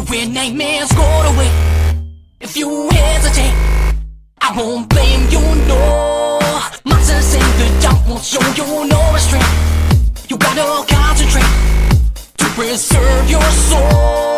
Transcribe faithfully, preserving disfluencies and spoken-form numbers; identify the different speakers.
Speaker 1: when nightmares go away. If you hesitate, I won't blame you, no. Monsters in the dark won't show you no restraint. You gotta concentrate to preserve your soul.